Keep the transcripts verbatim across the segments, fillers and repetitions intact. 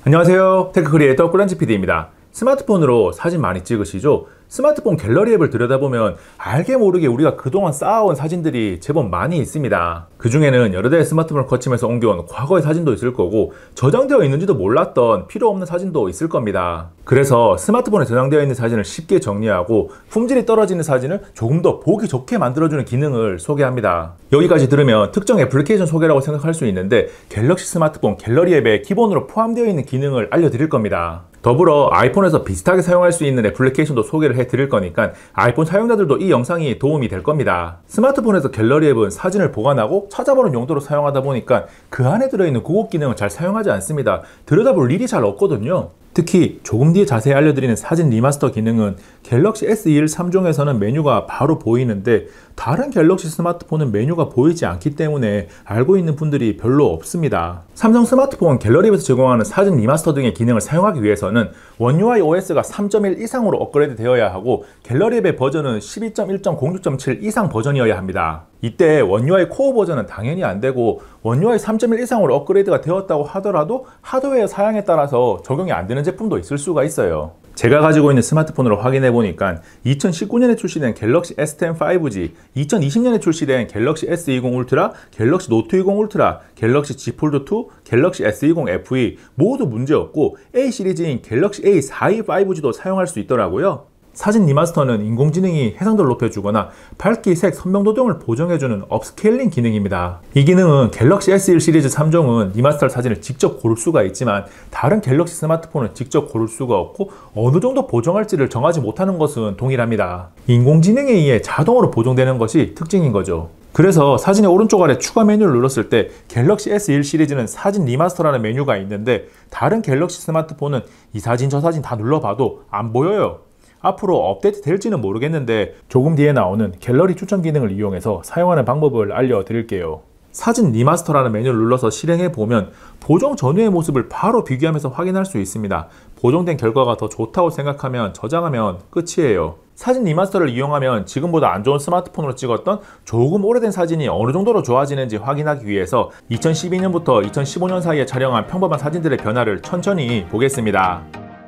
안녕하세요. 테크 크리에이터 꿀란지 피디입니다. 스마트폰으로 사진 많이 찍으시죠? 스마트폰 갤러리 앱을 들여다보면 알게 모르게 우리가 그동안 쌓아온 사진들이 제법 많이 있습니다. 그 중에는 여러 대의 스마트폰을 거치면서 옮겨온 과거의 사진도 있을 거고 저장되어 있는지도 몰랐던 필요 없는 사진도 있을 겁니다. 그래서 스마트폰에 저장되어 있는 사진을 쉽게 정리하고 품질이 떨어지는 사진을 조금 더 보기 좋게 만들어주는 기능을 소개합니다. 여기까지 들으면 특정 애플리케이션 소개라고 생각할 수 있는데 갤럭시 스마트폰 갤러리 앱에 기본으로 포함되어 있는 기능을 알려드릴 겁니다. 더불어 아이폰에서 비슷하게 사용할 수 있는 애플리케이션도 소개를 해드릴 거니까 아이폰 사용자들도 이 영상이 도움이 될 겁니다. 스마트폰에서 갤러리 앱은 사진을 보관하고 찾아보는 용도로 사용하다 보니까 그 안에 들어있는 구글 기능을 잘 사용하지 않습니다. 들여다볼 일이 잘 없거든요. 특히 조금 뒤에 자세히 알려드리는 사진 리마스터 기능은 갤럭시 에스 이십일 삼 종에서는 메뉴가 바로 보이는데 다른 갤럭시 스마트폰은 메뉴가 보이지 않기 때문에 알고 있는 분들이 별로 없습니다. 삼성 스마트폰 갤러리 앱에서 제공하는 사진 리마스터 등의 기능을 사용하기 위해서는 원 유아이 오에스가 삼 점 일 이상으로 업그레이드 되어야 하고 갤러리 앱의 버전은 십이 점 일 점 공육 점 칠 이상 버전이어야 합니다. 이때 원 유아이 코어 버전은 당연히 안되고 원 유아이 삼 점 일 이상으로 업그레이드가 되었다고 하더라도 하드웨어 사양에 따라서 적용이 안되는 제품도 있을 수가 있어요. 제가 가지고 있는 스마트폰으로 확인해 보니까 이천십구 년에 출시된 갤럭시 에스 텐 파이브 지, 이천이십 년에 출시된 갤럭시 에스 이십 울트라, 갤럭시 노트 이십 울트라, 갤럭시 지 폴드 투, 갤럭시 에스 이십 에프 이 모두 문제없고 A 시리즈인 갤럭시 에이 사십이 파이브 지도 사용할 수 있더라고요. 사진 리마스터는 인공지능이 해상도를 높여주거나 밝기, 색, 선명도 등을 보정해주는 업스케일링 기능입니다. 이 기능은 갤럭시 에스 일 시리즈 삼 종은 리마스터 사진을 직접 고를 수가 있지만 다른 갤럭시 스마트폰은 직접 고를 수가 없고 어느 정도 보정할지를 정하지 못하는 것은 동일합니다. 인공지능에 의해 자동으로 보정되는 것이 특징인 거죠. 그래서 사진의 오른쪽 아래 추가 메뉴를 눌렀을 때 갤럭시 에스 일 시리즈는 사진 리마스터라는 메뉴가 있는데 다른 갤럭시 스마트폰은 이 사진 저 사진 다 눌러봐도 안 보여요. 앞으로 업데이트 될지는 모르겠는데 조금 뒤에 나오는 갤러리 추천 기능을 이용해서 사용하는 방법을 알려드릴게요. 사진 리마스터라는 메뉴를 눌러서 실행해보면 보정 전후의 모습을 바로 비교하면서 확인할 수 있습니다. 보정된 결과가 더 좋다고 생각하면 저장하면 끝이에요. 사진 리마스터를 이용하면 지금보다 안 좋은 스마트폰으로 찍었던 조금 오래된 사진이 어느 정도로 좋아지는지 확인하기 위해서 이천십이 년부터 이천십오 년 사이에 촬영한 평범한 사진들의 변화를 천천히 보겠습니다.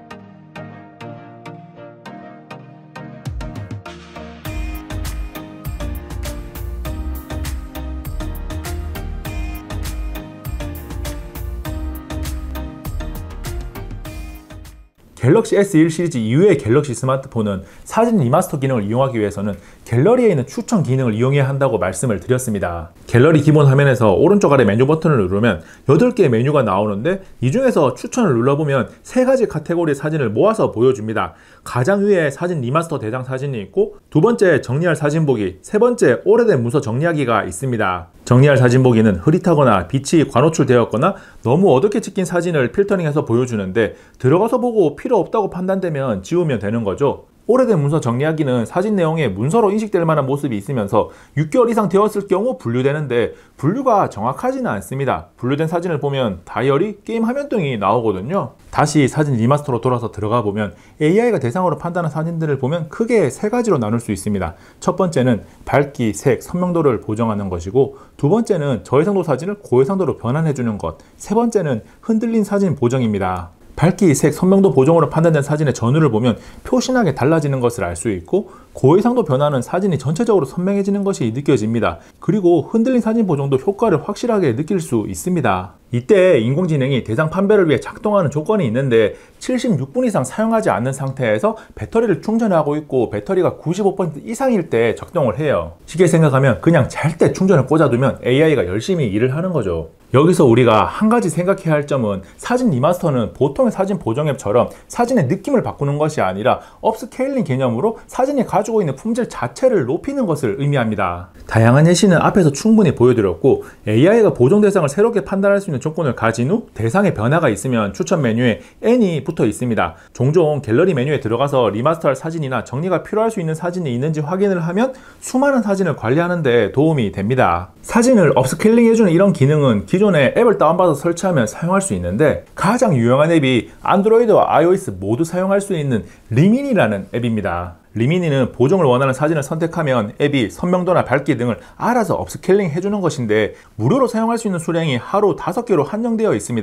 갤럭시 에스 일 시리즈 이후의 갤럭시 스마트폰은 사진 리마스터 기능을 이용하기 위해서는 갤러리에 있는 추천 기능을 이용해야 한다고 말씀을 드렸습니다. 갤러리 기본 화면에서 오른쪽 아래 메뉴 버튼을 누르면 여덟 개의 메뉴가 나오는데 이 중에서 추천을 눌러보면 세 가지 카테고리의 사진을 모아서 보여줍니다. 가장 위에 사진 리마스터 대상 사진이 있고 두 번째 정리할 사진 보기, 세 번째 오래된 문서 정리하기가 있습니다. 정리할 사진 보기는 흐릿하거나 빛이 관호출되었거나 너무 어둡게 찍힌 사진을 필터링해서 보여주는데 들어가서 보고 필요 없다고 판단되면 지우면 되는 거죠. 오래된 문서 정리하기는 사진 내용에 문서로 인식될 만한 모습이 있으면서 육 개월 이상 되었을 경우 분류되는데 분류가 정확하지는 않습니다. 분류된 사진을 보면 다이어리, 게임 화면 등이 나오거든요. 다시 사진 리마스터로 돌아서 들어가 보면 에이아이가 대상으로 판단한 사진들을 보면 크게 세 가지로 나눌 수 있습니다. 첫 번째는 밝기, 색, 선명도를 보정하는 것이고 두 번째는 저해상도 사진을 고해상도로 변환해주는 것, 세 번째는 흔들린 사진 보정입니다. 밝기, 색, 선명도 보정으로 판단된 사진의 전후를 보면 표신하게 달라지는 것을 알 수 있고 고해상도 변화는 사진이 전체적으로 선명해지는 것이 느껴집니다. 그리고 흔들린 사진 보정도 효과를 확실하게 느낄 수 있습니다. 이때 인공지능이 대상 판별을 위해 작동하는 조건이 있는데 칠십육 분 이상 사용하지 않는 상태에서 배터리를 충전하고 있고 배터리가 구십오 퍼센트 이상일 때 작동을 해요. 쉽게 생각하면 그냥 잘 때 충전을 꽂아두면 에이아이가 열심히 일을 하는 거죠. 여기서 우리가 한 가지 생각해야 할 점은 사진 리마스터는 보통의 사진 보정 앱처럼 사진의 느낌을 바꾸는 것이 아니라 업스케일링 개념으로 사진이 가지고 있는 품질 자체를 높이는 것을 의미합니다. 다양한 예시는 앞에서 충분히 보여드렸고 에이아이가 보정 대상을 새롭게 판단할 수 있는 조건을 가진 후 대상의 변화가 있으면 추천 메뉴에 N이 붙어 있습니다. 종종 갤러리 메뉴에 들어가서 리마스터할 사진이나 정리가 필요할 수 있는 사진이 있는지 확인을 하면 수많은 사진을 관리하는 데 도움이 됩니다. 사진을 업스케일링 해주는 이런 기능은 기존에 앱을 다운받아서 설치하면 사용할 수 있는데 가장 유용한 앱이 안드로이드와 iOS 모두 사용할 수 있는 리미니라는 앱입니다. 리미니는 보정을 원하는 사진을 선택하면 앱이 선명도나 밝기 등을 알아서 업스케일링 해주는 것인데 무료로 사용할 수 있는 수량이 하루 다섯 개로 한정되어 있습니다.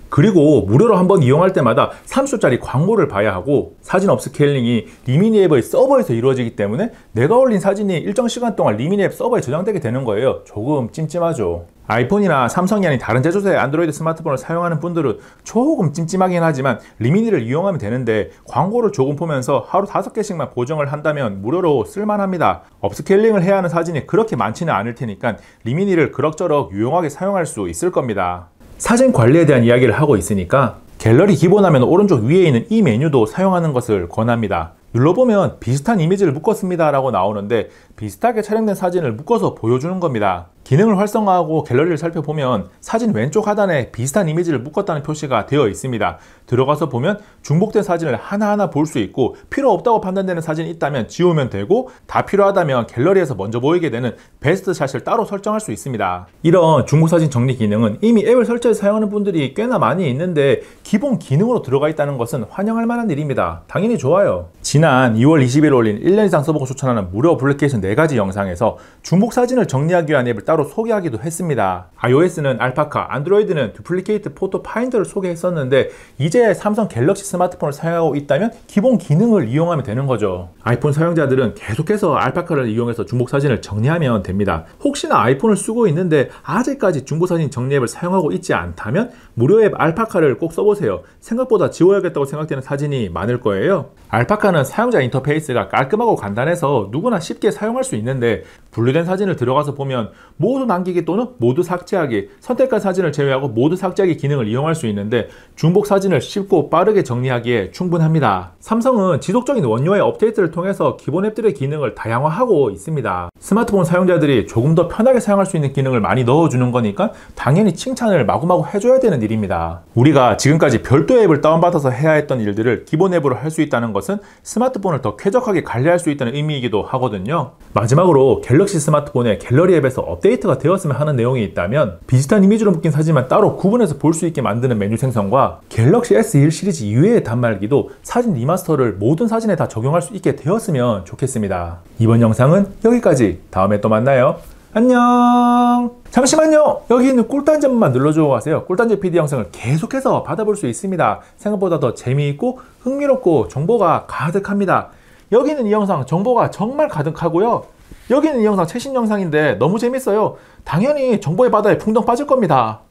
그리고 무료로 한번 이용할 때마다 삼십 초짜리 광고를 봐야 하고, 사진 업스케일링이 리미니 앱의 서버에서 이루어지기 때문에 내가 올린 사진이 일정 시간 동안 리미니 앱 서버에 저장되게 되는 거예요. 조금 찜찜하죠. 아이폰이나 삼성이 아닌 다른 제조사의 안드로이드 스마트폰을 사용하는 분들은 조금 찜찜하긴 하지만 리미니를 이용하면 되는데, 광고를 조금 보면서 하루 다섯 개씩만 보정을 한다면 무료로 쓸만합니다. 업스케일링을 해야 하는 사진이 그렇게 많지는 않을 테니까 리미니를 그럭저럭 유용하게 사용할 수 있을 겁니다. 사진 관리에 대한 이야기를 하고 있으니까 갤러리 기본화면 오른쪽 위에 있는 이 메뉴도 사용하는 것을 권합니다. 눌러보면 비슷한 이미지를 묶었습니다 라고 나오는데, 비슷하게 촬영된 사진을 묶어서 보여주는 겁니다. 기능을 활성화하고 갤러리를 살펴보면 사진 왼쪽 하단에 비슷한 이미지를 묶었다는 표시가 되어 있습니다. 들어가서 보면 중복된 사진을 하나하나 볼 수 있고, 필요 없다고 판단되는 사진이 있다면 지우면 되고, 다 필요하다면 갤러리에서 먼저 보이게 되는 베스트 샷을 따로 설정할 수 있습니다. 이런 중복 사진 정리 기능은 이미 앱을 설치해서 사용하는 분들이 꽤나 많이 있는데, 기본 기능으로 들어가 있다는 것은 환영할 만한 일입니다. 당연히 좋아요. 지난 이월 이십일 올린 일 년 이상 써보고 추천하는 무료 어플리케이션 네 가지 영상에서 중복 사진을 정리하기 위한 앱을 따로 소개하기도 했습니다. iOS는 알파카, 안드로이드는 듀플리케이트 포토 파인더를 소개했었는데, 이제 삼성 갤럭시 스마트폰을 사용하고 있다면 기본 기능을 이용하면 되는 거죠. 아이폰 사용자들은 계속해서 알파카를 이용해서 중복 사진을 정리하면 됩니다. 혹시나 아이폰을 쓰고 있는데 아직까지 중복 사진 정리 앱을 사용하고 있지 않다면 무료 앱 알파카를 꼭 써보세요. 생각보다 지워야겠다고 생각되는 사진이 많을 거예요. 알파카는 사용자 인터페이스가 깔끔하고 간단해서 누구나 쉽게 사용할 수 있는데, 분류된 사진을 들어가서 보면 모두 남기기 또는 모두 삭제하기, 선택한 사진을 제외하고 모두 삭제하기 기능을 이용할 수 있는데, 중복 사진을 쉽고 빠르게 정리하기에 충분합니다. 삼성은 지속적인 원유아이 업데이트를 통해서 기본 앱들의 기능을 다양화하고 있습니다. 스마트폰 사용자들이 조금 더 편하게 사용할 수 있는 기능을 많이 넣어주는 거니까 당연히 칭찬을 마구마구 해줘야 되는 일입니다. 우리가 지금까지 별도 앱을 다운받아서 해야 했던 일들을 기본 앱으로 할 수 있다는 것은 스마트폰을 더 쾌적하게 관리할 수 있다는 의미이기도 하거든요. 마지막으로 갤럭시 스마트폰의 갤러리 앱에서 업데이트가 되었으면 하는 내용이 있다면, 비슷한 이미지로 묶인 사진만 따로 구분해서 볼 수 있게 만드는 메뉴 생성과 갤럭시 에스 일 시리즈 이외의 단말기도 사진 리마스터를 모든 사진에 다 적용할 수 있게 되었으면 좋겠습니다. 이번 영상은 여기까지. 다음에 또 만나요. 안녕. 잠시만요. 여기 있는 꿀단지 한 번만 눌러주고 가세요. 꿀단지 피디 영상을 계속해서 받아볼 수 있습니다. 생각보다 더 재미있고 흥미롭고 정보가 가득합니다. 여기 있는 이 영상 정보가 정말 가득하고요. 여기 있는 이 영상 최신 영상인데 너무 재밌어요. 당연히 정보의 바다에 풍덩 빠질 겁니다.